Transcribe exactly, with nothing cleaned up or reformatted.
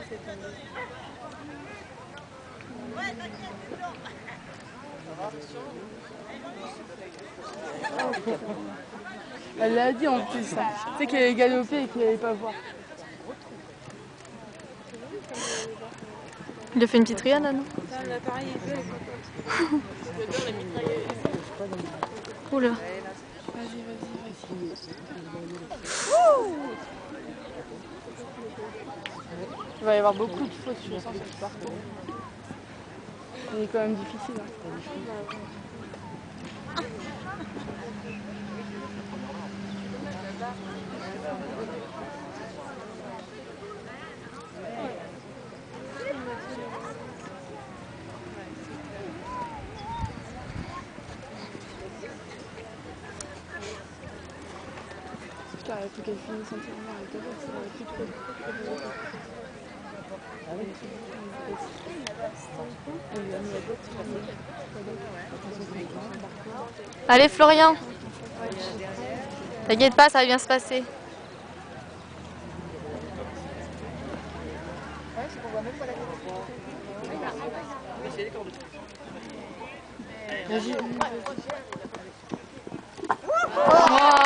Elle l'a dit en plus, tu sais qu'elle est galopée et qu'elle n'allait pas voir. Il a fait une petite riade, non? L'appareil est fait. Oula. Vas-y, vas-y, vas-y. Il va y avoir beaucoup de fautes, je sens, sur ce parcours. Il est quand même difficile. Hein. Putain, il faut qu'elle finisse entièrement avec toi, ça va plus trop. Allez Florian, t'inquiète pas, ça va bien se passer. Vas-y. Oh